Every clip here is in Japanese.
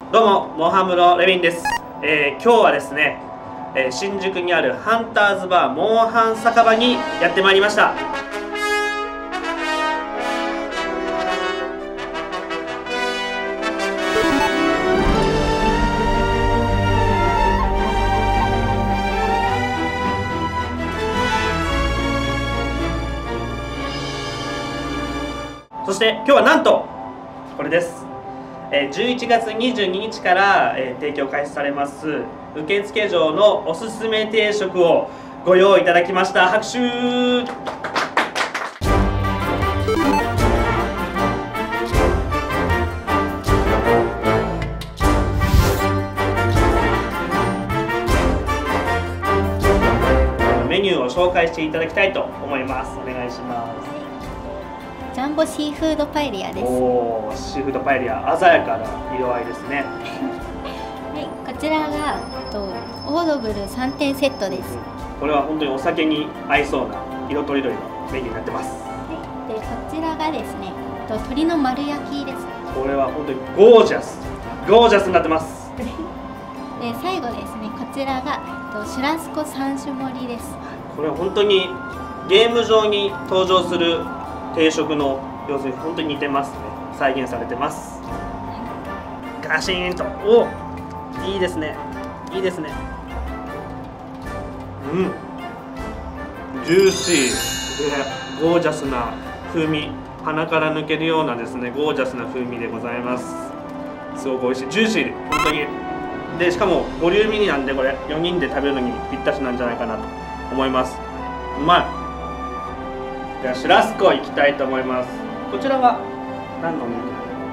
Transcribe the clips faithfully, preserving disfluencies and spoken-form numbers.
どうも、モハムロレビンです。えー、今日はですね、えー、新宿にあるハンターズバーモンハン酒場にやってまいりました。そして今日はなんとこれです。じゅういちがつにじゅうににちから提供開始されます受付嬢のおすすめ定食をご用意いただきました。拍手。メニューを紹介していただきたいと思います。お願いします。 ジャンボシーフードパエリアです。 おお、シーフードパエリア、鮮やかな色合いですね。 はい、こちらがとオードブルさんてんセットです。 これは本当にお酒に合いそうな色とりどりのメニューになってます。 はい、でこちらがですね、と鶏の丸焼きです。 これは本当にゴージャス、ゴージャスになってます。 で最後ですね、こちらがとシュラスコ三種盛りです。 これは本当にゲーム上に登場する定食の様子に本当に似てますね。再現されてます。ガシーンと、お、いいですね、いいですね。うん、ジューシーでゴージャスな風味、鼻から抜けるようなですねゴージャスな風味でございます。すごく美味しい、ジューシーで本当にで、しかもボリューミーなんで、これよにんで食べるのにぴったしなんじゃないかなと思います。うまい。じゃあシュラスコいきたいと思います。こちらは何のお肉？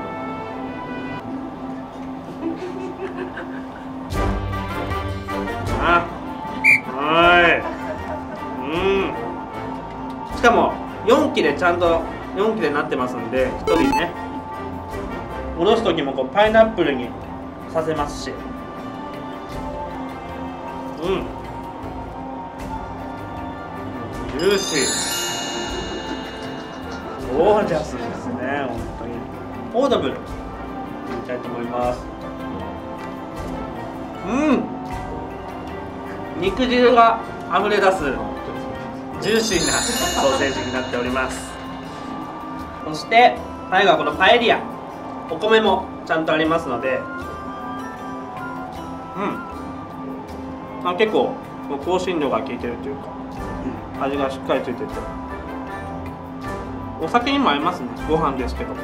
あ、はい。うん。しかもよんきでちゃんとよんきでなってますんで、ひとりねおろす時もこうパイナップルにさせますし、うん。ジューシー。ゴージャスですね、本当に。オードブルいきたいと思います。うん、肉汁が溢れ出すジューシーなソーセージになっております。そして最後はこのパエリア、お米もちゃんとありますので、うん、まあ、結構香辛料が効いてるというか、うん、味がしっかりついててお酒にも合いますね。ご飯ですけど。はい、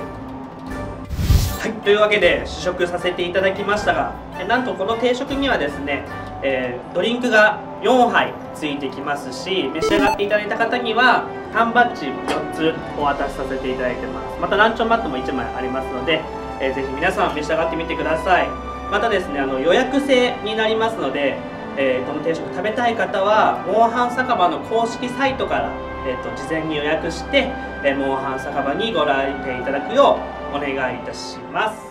というわけで試食させていただきましたが、えなんとこの定食にはですね、えー、ドリンクがよんはいついてきますし、召し上がっていただいた方には缶バッジよっつお渡しさせていただいてます。またランチョンマットもいちまいありますので、えー、ぜひ皆さん召し上がってみてください。またですね、あの予約制になりますので、えー、この定食食べたい方はモンハン酒場の公式サイトから、えー、と事前に予約して、えー、モンハン酒場にご来店いただくようお願いいたします。